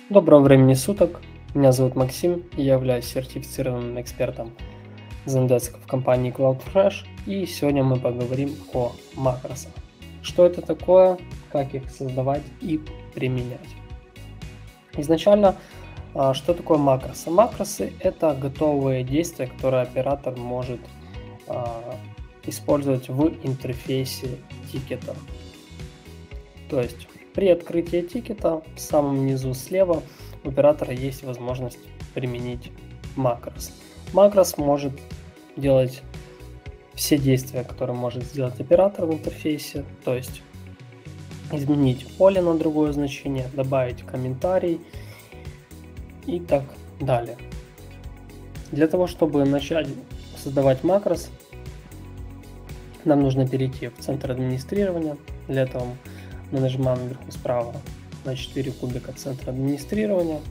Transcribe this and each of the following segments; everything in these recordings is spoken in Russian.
Доброго времени суток, меня зовут Максим, я являюсь сертифицированным экспертом Zendesk в компании CloudFresh, и сегодня мы поговорим о макросах. Что это такое, как их создавать и применять. Изначально, что такое макросы? Макросы – это готовые действия, которые оператор может использовать в интерфейсе тикета. То есть при открытии тикета в самом низу слева у оператора есть возможность применить макрос. Макрос может делать все действия, которые может сделать оператор в интерфейсе, то есть изменить поле на другое значение, добавить комментарий и так далее. Для того, чтобы начать создавать макрос, нам нужно перейти в центр администрирования. Для этого мы нажимаем вверху справа на 4 кубика центра администрирования.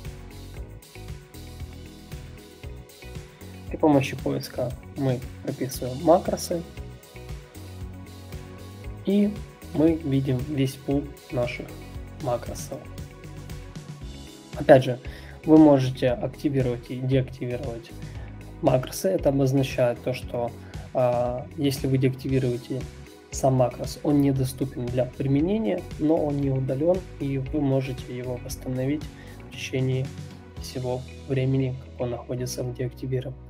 При помощи поиска мы прописываем макросы. И мы видим весь пул наших макросов. Опять же, вы можете активировать и деактивировать макросы. Это обозначает то, что если вы деактивируете сам макрос, он недоступен для применения, но он не удален, и вы можете его восстановить в течение всего времени, как он находится в деактивированных.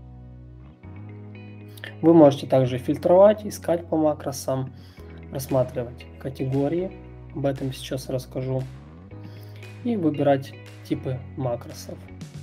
Вы можете также фильтровать, искать по макросам, рассматривать категории, об этом сейчас расскажу, и выбирать типы макросов.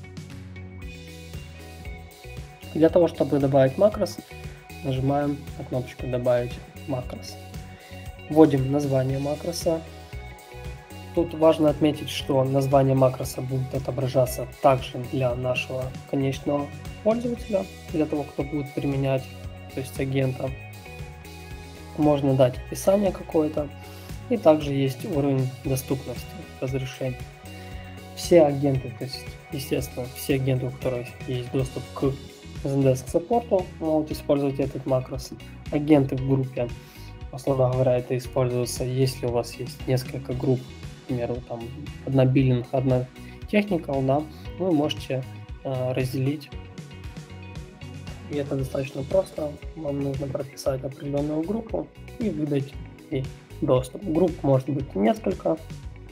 Для того, чтобы добавить макрос, нажимаем на кнопочку «Добавить макрос». Вводим название макроса. Тут важно отметить, что название макроса будет отображаться также для нашего конечного пользователя, для того, кто будет применять, то есть агента. Можно дать описание какое-то, и также есть уровень доступности, разрешения. Все агенты, то есть, естественно, все агенты, у которых есть доступ к Zendesk саппорту, могут использовать этот макрос. Агенты в группе, условно говоря, это используется, если у вас есть несколько групп, к примеру, там одна биллинг, одна technical, да, вы можете разделить. И это достаточно просто. Вам нужно прописать определенную группу и выдать ей доступ. Групп может быть несколько, к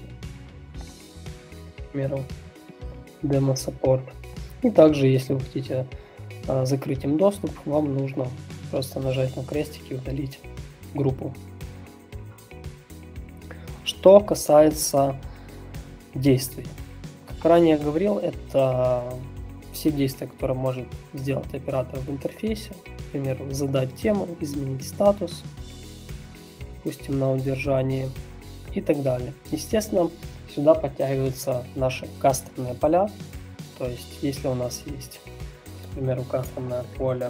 примеру, демо-саппорт. И также, если вы хотите закрыть им доступ, вам нужно просто нажать на крестик и удалить группу. Что касается действий. Как ранее говорил, это все действия, которые может сделать оператор в интерфейсе. К примеру, задать тему, изменить статус, допустим, на удержании и так далее. Естественно, сюда подтягиваются наши кастомные поля. То есть, если у нас есть, к примеру, кастомное поле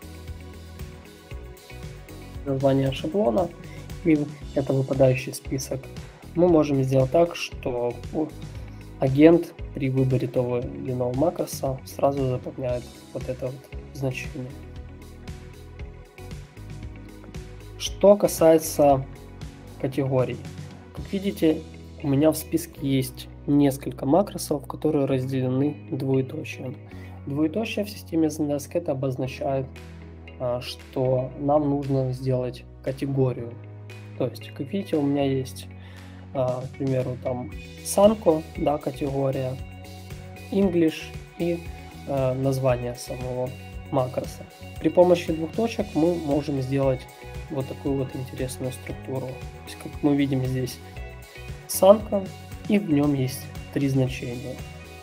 название шаблона, и это выпадающий список, мы можем сделать так, что агент при выборе того или иного макроса сразу заполняет вот это вот значение. Что касается категорий. Как видите, у меня в списке есть несколько макросов, которые разделены двоеточием. Двоеточие в системе Zendesk это обозначает, что нам нужно сделать категорию. То есть, как видите, у меня есть, к примеру, там Sanko, да, категория, English и название самого макроса. При помощи двух точек мы можем сделать вот такую вот интересную структуру. То есть, как мы видим здесь, Sanko, и в нем есть 3 значения.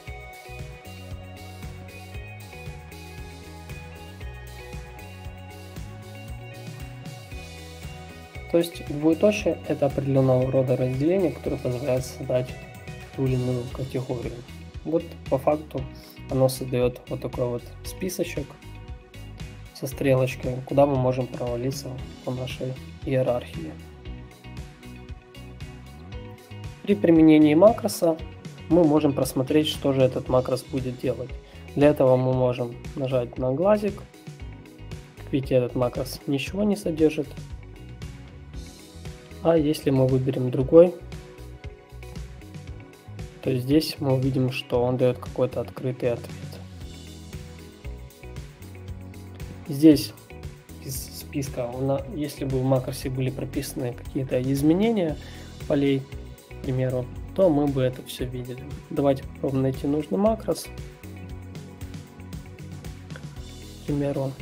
То есть двоеточие – это определенного рода разделение, которое позволяет создать ту или иную категорию. Вот по факту оно создает вот такой вот списочек со стрелочкой, куда мы можем провалиться по нашей иерархии. При применении макроса мы можем просмотреть, что же этот макрос будет делать. Для этого мы можем нажать на глазик. Как видите, этот макрос ничего не содержит. А если мы выберем другой, то есть здесь мы увидим, что он дает какой-то открытый ответ. Здесь из списка, если бы в макросе были прописаны какие-то изменения полей, к примеру, то мы бы это все видели. Давайте попробуем найти нужный макрос. К примеру,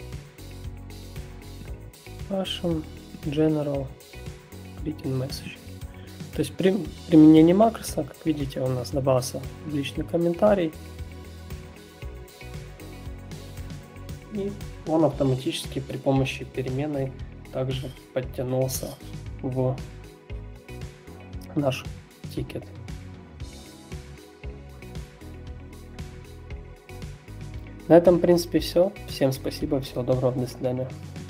Fashion General Greeting Message. То есть при применении макроса, как видите, у нас добавился личный комментарий. И он автоматически при помощи переменной также подтянулся в наш тикет. На этом, в принципе, все. Всем спасибо, всего доброго, до свидания.